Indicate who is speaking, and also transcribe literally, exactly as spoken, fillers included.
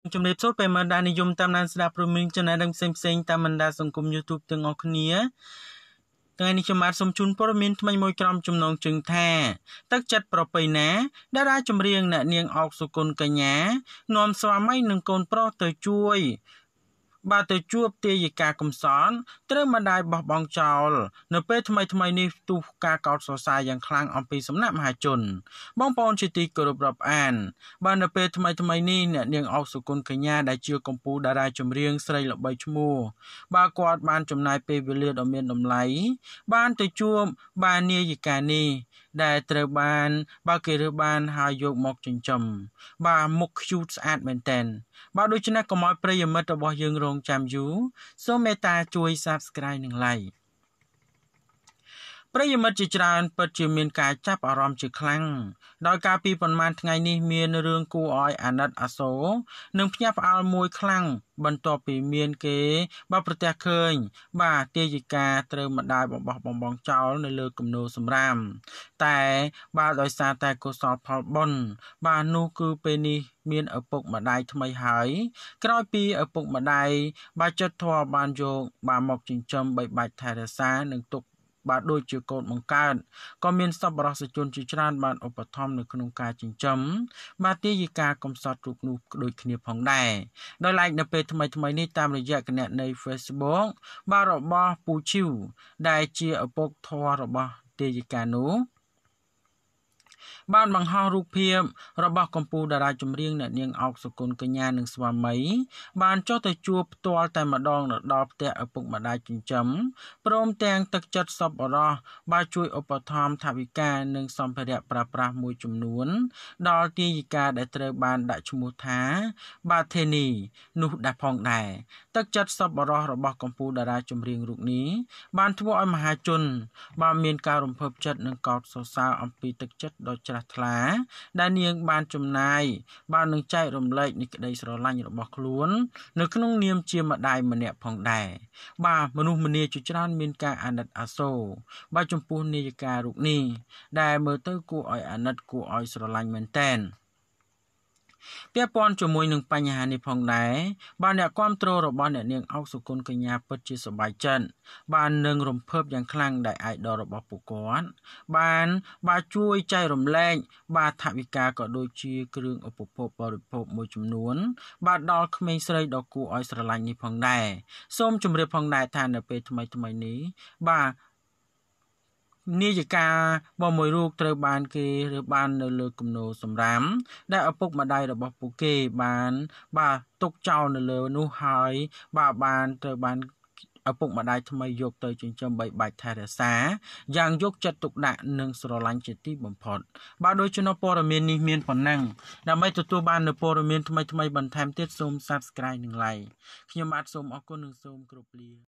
Speaker 1: ជំរាបសួរពេលមកដល់និយមតាមដានស្ដាប់ព្រមនឹងចំណេះដឹងផ្សេងផ្សេងតាមបណ្ដាសង្គម YouTube ទាំងអស់គ្នាថ្ងៃនេះខ្ញុំបាទសូមជូនព័ត៌មានថ្មីមួយក្រុមចំណងជើងថាទឹកចិត្តប្រពៃណាតារាចម្រៀងអ្នកនាងអោកសុគន្ធកញ្ញានាំស្វាមីនិងកូនប្រុសទៅជួយបាទទៅជួបទាយិកាកំសត់ត្រូវម្ដាយបោះបង់ចោលនៅពេលថ្មីថ្មីនេះទូការកោតសរសើរយ៉ាងខ្លាំងអំពីសំណាក់មហាជនបងប្អូនជាទីគោរពរាប់អានបាននៅពេលថ្មីថ្មីនេះអ្នកនាងអោកសុគន្ធកញ្ញាដែលជាកំពូលតារាចម្រៀងស្រីល្បីឈ្មោះបាទគាត់បានចំណាយពេលវេលាដ៏មានតម្លៃបានទៅជួបបាននាយិកានេះដែលត្រូវបានបើគេរើសបានហើយយកមកចិញ្ចឹមបាទមុខ cute ស្អាតមែនតើបាទដូច្នេះកុំឲ្យប្រិយមិត្តរបស់យើងរងចាំយូរសូមមេត្តាជួយ Subscribe និង Like ប្រិយមិត្តជាច្រើនពិតជាមានការចាប់អារម្មណ៍ជាខ្លាំងដោយការពីប៉ុន្មានថ្ងៃនេះមានរឿងគួរឲ្យអាណិតអាសូរនិងភ្ញាក់ផ្អើលមួយខ្លាំងបន្ទាប់ពីមានគេបាទប្រទះឃើញបាទទាយិកាត្រូវម្ដាយបំបោះបំបងចោលនៅលើគំនរសម្រាមតែបាទដោយសារតែកុសលផលបុណ្យបាទនោះគឺពេលនេះមានឪពុកម្ដាយថ្មីហើយក្រោយពីឪពុកម្ដាយបាទចិត្តធម៌បានយកបាទមកចិញ្ចឹមបីបាច់ថែរក្សានិងទុកបាទដូចជាកូនបង្កើតក៏មានសប្បុរសជនជាច្រើនបានឧបត្ថម្ភនៅក្នុងការចិញ្ចឹមបាទទាយិកាកំសត់រូបនោះដូចគ្នាផងដែរដោយឡែកនៅពេលថ្មីថ្មីនេះតាមរយៈគណនី Facebook បាទរបស់ពូឈីវដែលជាឪពុកធម៌របស់ទាយិកានោះបានបង្ហោះរូបភាពរបស់កំពូលតារាចម្រៀងអ្នកនាងអោកសុគន្ធកញ្ញានិងស្វាមីបានចុះទៅជួបផ្ទាល់តែម្ដងដល់ផ្ទះឪពុកម្ដាយចិញ្ចឹមព្រមទាំងទឹកចិត្តសប្បុរសបានជួយឧបត្ថម្ភថវិកានិងសម្ភារៈប្រើប្រាស់មួយចំនួនដល់ទាយិកាដែលត្រូវបានដាក់ឈ្មោះថាបាទធេនីនោះដែរផងដែរទឹកចិត្តសប្បុរសរបស់កំពូលតារាចម្រៀងរូបនេះបានធ្វើឲ្យមហាជនបានមានការរំភើបចិត្តនិងកោតសរសើរអំពីទឹកចិត្តដ៏ជ្រះថ្លាដែលនាងបានចំណាយបាននឹងចែករំលែកនៃក្តីស្រឡាញ់របស់ខ្លួននៅក្នុងនាមជាម្ដាយម្នាក់ផងដែរបាទមនុស្សម្នាជាច្រើនមានការអាណិតអាសូរបាទចំពោះនាយិការូបនេះដែលមើលទៅគួរឲ្យអាណិតគួរឲ្យស្រឡាញ់មែនទែនពាក់ព័ន្ធជាមួយនឹងបញ្ហានេះផងដែរបាទអ្នកគាំទ្ររបស់អ្នកនាងអោកសុគន្ធកញ្ញាពិតជាសប្បាយចិត្តបាននឹងរំភើបយ៉ាងខ្លាំងដែលអាយដលរបស់ពួកគាត់បានបាទជួយចែករំលែកបាទថវិកាក៏ដូចជាគ្រឿងឧបភោគបរិភោគមួយចំនួនបាទដល់ក្មេងស្រីដ៏គួរឲ្យស្រឡាញ់នេះផងដែរសូមជម្រាបផងដែរថានៅពេលថ្មីថ្មីនេះបាទនាយិកាបងមួយរូបត្រូវបានគេរើសបាននៅលើគំនរសម្រាមដែលឪពុកម្ដាយរបស់ពួកគេបានបាទទុកចោលនៅលើនោះហើយបាទបានត្រូវបានឪពុកម្ដាយថ្មីយកទៅចិញ្ចឹមបីបាច់ថែរក្សាយ៉ាងយកចិត្តទុកដាក់និងស្រឡាញ់ជាទីបំផុតបាទដោយចំណុចព័ត៌មាននេះមានប៉ុណ្ណឹងដើម្បីទទួលបាននូវព័ត៌មានថ្មីថ្មីបន្ថែមទៀតសូម Subscribe និង Like ខ្ញុំបាទសូមអរគុណនិងសូមគោរពលា